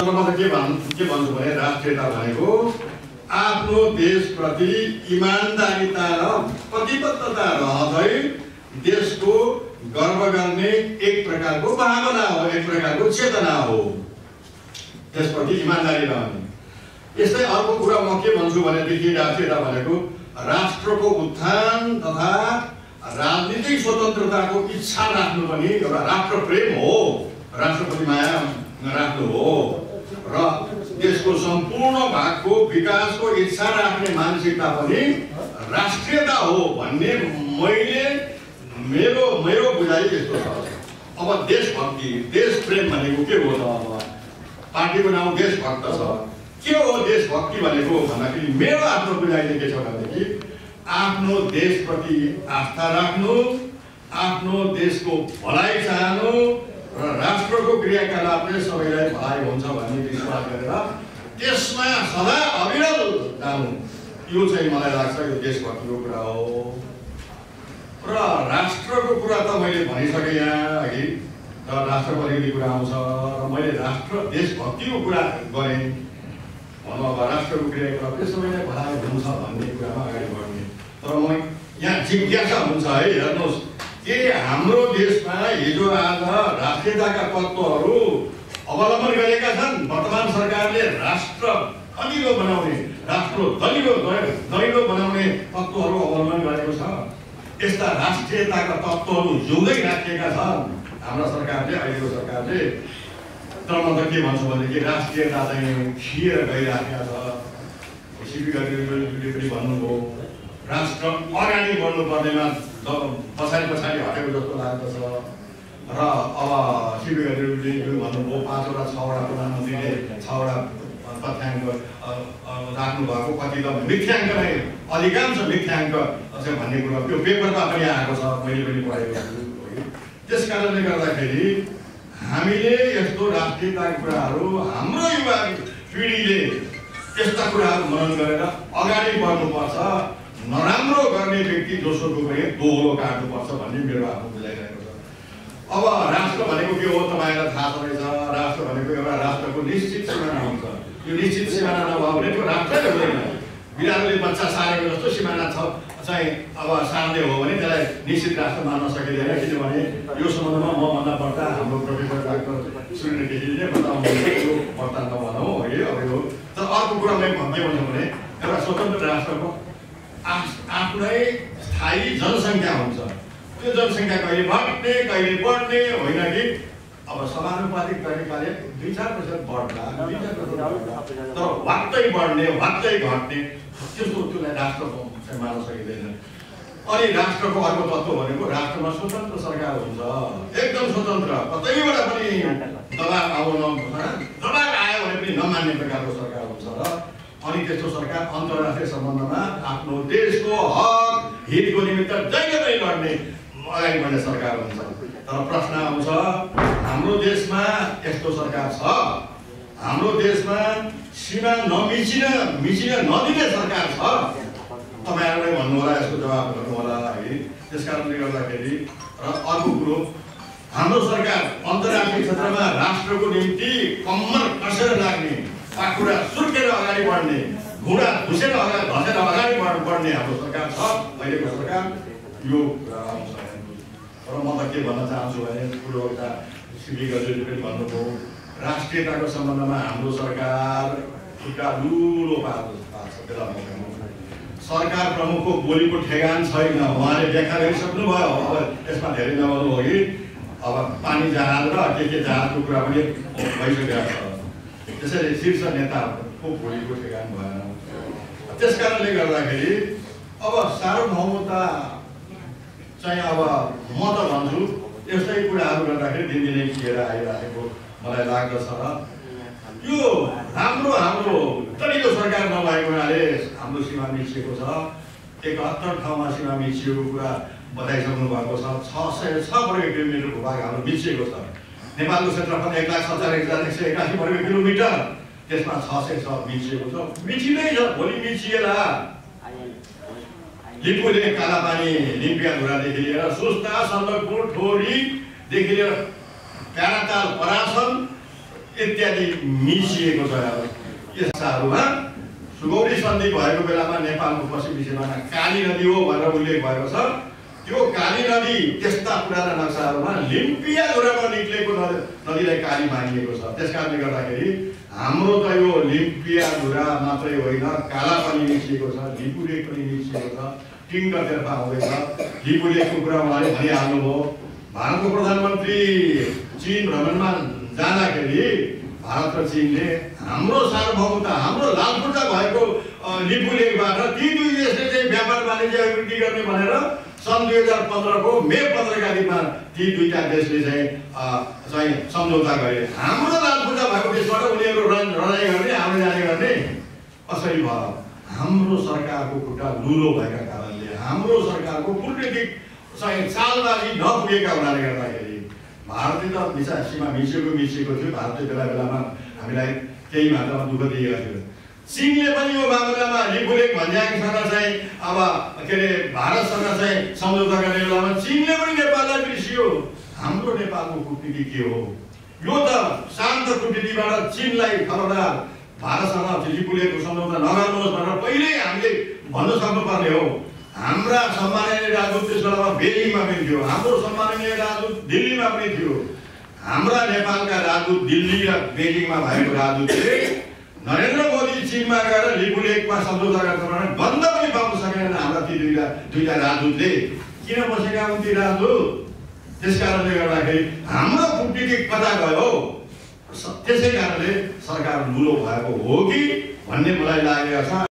तर म के भन्छु भने राष्ट्रियता भनेको आफ्नो देशप्रति इमानदारीता र प्रतिबद्धता रहँदै देशको गर्व गर्ने एक प्रकारको भावना हो, एक प्रकारको चेतना हो, त्यसप्रति इमानदारी रहने। यस्तै अर्को कुरा म के भन्छु भनेदेखि राष्ट्रियता भनेको राष्ट्रको उत्थान तथा राजनीतिक स्वतन्त्रताको इच्छा राख्नु पनि एउटा राष्ट्र प्रेम हो, राष्ट्रप्रति माया राख्नु हो र देशको सम्पूर्ण भागको विकासको इच्छा राख्ने मानसिकता पनि राष्ट्रियता हो भन्ने मेरो बुझाइ यस्तो छ। अब देशभक्ति देश प्रेम भनेको के हो त? अब पार्टीको नाम देशभक्त छ। के हो देशभक्ति भनेको भन्दाखेरि मेरो आफ्नो बुझाइ चाहिँ के छ भनेदेखि आफ्नो देशप्रति आस्था राख्नु, आफ्नो देशको भलाइ चाहनु र राष्ट्रको क्रियाकलापले सबैलाई भलाइ हुन्छ भन्ने विश्वास गरेर त्यसमा सदा अविरल जानु, यो चाहिँ मलाई लाग्छ यो देशभक्तिको कुरा हो। र राष्ट्रको कुरा त मैले भनिसकेँ यहाँ अघि, र राष्ट्रपतिको कुरा आउँछ र मैले राष्ट्र देशभक्तिको कुरा गरेँ। भनौँ अब राष्ट्रको क्रियाकलापले सबैलाई भलाइ हुन्छ भन्ने कुरामा अगाडि बढ्ने। तर म यहाँ जिज्ञासा हुन्छ है, हेर्नुहोस् के हाम्रो देशमा हिजो आज राष्ट्रियताका तत्त्वहरू अवलम्बन गरेका छन्? वर्तमान सरकारले राष्ट्र अनिलो बनाउने, राष्ट्र दलिलो बनाउने तत्त्वहरू अवलम्बन गरेको छ। यस्ता राष्ट्रियताका तत्त्वहरू जिउँदै राखिएका छन् हाम्रो सरकारले, अहिलेको सरकारले। तर म त के भन्छु भनेदेखि राष्ट्रियता चाहिँ खिएर गइराखेको छ। सिपी गतिविधिले पनि भन्नुभयो राष्ट्र अगाडि बढ्नु पर्नेमा पछाडि हटेको जस्तो लाग्दछ। र अब सिपी गतिविधिले भन्नुभयो 5 वटा 6 वटा प्रधानमन्त्रीले 6 वटा तथ्याङ्क राख्नु भएको, कति त मिथ्याङ्क नै, अधिकांश मिथ्याङ्क भन्ने कुरा त्यो पेपरमा पनि आएको छ, मैले पनि पढेको छु। त्यस कारणले गर्दाखेरि हामीले यस्तो राष्ट्रियताका कुराहरू हाम्रो युवा पिँढीले यस्ता कुराहरू मनन गरेर अगाडि बढ्नुपर्छ। नराम्रो गर्ने व्यक्ति दोस्रोको पनि दोहोरो काट्नुपर्छ भन्ने मेरो आफ्नो बुझाइरहेको छ। अब राष्ट्र भनेको के हो तपाईँलाई थाहा छ रहेछ? राष्ट्र भनेको एउटा राष्ट्रको निश्चित सिमाना हुन्छ। यो निश्चित सिमाना नभयो भने त्यो राष्ट्रै हुँदैन। बिरालोले बच्चा सारेको जस्तो सिमाना चाहिँ अब सार्ने हो भने त्यसलाई निश्चित राष्ट्र मान्न सकिँदैन। किनभने यो सम्बन्धमा मभन्दा बढ्ता हाम्रो प्रोफेसर डाक्टर सुरेन्द्र केसीले बताउनु बढ्ता नभनौँ है अब यो। तर अर्को कुरा मैले के भन्छु भने एउटा स्वतन्त्र राष्ट्रको आफ्नै स्थायी जनसङ्ख्या हुन्छ। त्यो जनसङ्ख्या कहिले घट्ने कहिले बढ्ने होइन कि अब समानुपातिक तरिकाले 2-4% बढ्ला, 2-4% तर वाक्कै बढ्ने वाक्कै घट्ने त्यस्तो त्यसलाई राष्ट्र मान्न सकिँदैन। अनि राष्ट्रको अर्को तत्त्व भनेको राष्ट्रमा स्वतन्त्र सरकार हुन्छ, एकदम स्वतन्त्र, कतैबाट पनि दबाब आयो भने पनि नमान्ने प्रकारको सरकार हुन्छ। र अनि त्यस्तो सरकार अन्तर्राष्ट्रिय सम्बन्धमा आफ्नो देशको हक हितको निमित्त जहिले लड्ने अगाडि बढ्ने सरकार हुन्छ। तर प्रश्न आउँछ हाम्रो देशमा यस्तो सरकार छ, हाम्रो देशमा सीमा मिचिन नदिने सरकार छ। तपाईँहरूले भन्नु होला, यसको जवाब गर्नु होला है। त्यस कारणले गर्दाखेरि र अर्को कुरो हाम्रो सरकार अन्तर्राष्ट्रिय क्षेत्रमा राष्ट्रको निम्ति कम्मर कसेर लाग्ने, पाखुरा सुर्केर अगाडि बढ्ने, घुँडा घुसेर घसेर अगाडि बढ्ने हाम्रो सरकार छ अहिलेको सरकार। यो र म त के भन्न चाहन्छु भने ठुलो एउटा सिपी गतिविधिले पनि भन्नुभयो राष्ट्रियताको सम्बन्धमा हाम्रो सरकार खुट्टा लुलो पार्छ। बेला सरकार प्रमुखको बोलीको ठेगान छैन, उहाँले व्याख्या गरिसक्नुभयो। अब यसमा धेरै नभनु हो कि अब पानी जहाज र के जहाजको कुरा पनि भइसकेको छ। त्यसैले शीर्ष नेताको बोलीको ठेगान भएन। त्यस कारणले गर्दाखेरि अब सार्वभौमता चाहिँ अब म त भन्छु यस्तै कुराहरू गर्दाखेरि दिनदिनै खिएर आइरहेको मलाई लाग्दछ। र यो हाम्रो दलिलो सरकार नभएको हुनाले हाम्रो सीमा मिचिएको छ। 71 ठाउँमा सीमा मिचिएको कुरा बताइसक्नु भएको छ। 606 वर्ग किलोमिटर भूभाग हाम्रो मिचिएको छ। नेपालको क्षेत्रफल 1,70,181 वर्ग किलोमिटर, त्यसमा 606 मिचिएको छ। मिचिँदै छ, भोलि मिचिएला। लिपुले कालापानी लिम्पियाधुरादेखि लिएर सुस्ता सन्दकपुर ठोरीदेखि लिएर प्याराताल परासन इत्यादि मिसिएको छ। यस्ताहरूमा सुगौली सन्धि भएको बेलामा नेपालको पश्चिमी सीमामा काली नदी हो भनेर उल्लेख भएको छ। त्यो काली नदी त्यस्ता पुराना नक्साहरूमा लिम्पियाधुरामा निक्लेको नदीलाई काली मानिएको छ। त्यसकारणले गर्दाखेरि हाम्रो त यो लिम्पियाधुरा मात्रै होइन, काला पनि मिसिएको छ, लिपुलेक पनि मिसिएको छ, टिङ्गरतर्फ आउँदैछ। लिपुलेकको कुरा उहाँले भनिहाल्नुभयो। भारतको प्रधानमन्त्री चीन भ्रमणमा जाँदाखेरि भारत र चीनले हाम्रो सार्वभौमता, हाम्रो लालपुर्जा भएको लिपुलेकबाट ती दुई देशले चाहिँ व्यापार वाणिज्य अभिवृद्धि गर्ने भनेर सन् 2015 को मे 15 गतिमा ती दुईटा देशले चाहिँ सम्झौता गरे। हाम्रो लालपुर्जा भएको देशबाट उनीहरू लडाइँ गर्ने, आउने जाने गर्ने कसरी भयो? हाम्रो सरकारको खुट्टा लुलो भएका कारणले, हाम्रो सरकारको कूटनीतिक चालबाजी नपुगेका हुनाले गर्दाखेरि भारतले त सीमा मिसिएको थियो। भारतले बेला बेलामा हामीलाई केही मात्रामा दुःख दिएको थियो। चीनले पनि यो मामलामा लिपुलेक भन्ज्याङसँग चाहिँ अब के अरे भारतसँग चाहिँ सम्झौता गर्ने बेलामा चीनले पनि नेपाललाई बिर्सियो। हाम्रो नेपालको कूटनीति के हो? यो त शान्त कूटनीतिबाट चीनलाई खबरदार भारतसँग लिपुलेकको सम्झौता नगर्नुहोस् भनेर पहिल्यै हामीले भन्न सक्नुपर्ने हो। हाम्रा सम्माननीय राजदूत त्यस बेलामा बेजिङमा पनि थियो, हाम्रो सम्माननीय राजदूत दिल्लीमा पनि थियो। हाम्रा नेपालका राजदूत दिल्ली र बेजिङमा भएको राजदूतले नरेन्द्र मोदी चीनमा गएर लिपुलेकमा सम्झौता गर्छ भने बन्द पनि पाउन सकेनन्। हाम्रा ती दुईटा राजदूतले किन बसेका हुन् ती राजदूत? त्यसकारणले गर्दाखेरि हाम्रो कूटनीतिक कता गयो? त्यसै कारणले सरकार लुलो भएको हो कि भन्ने मलाई लागेको छ।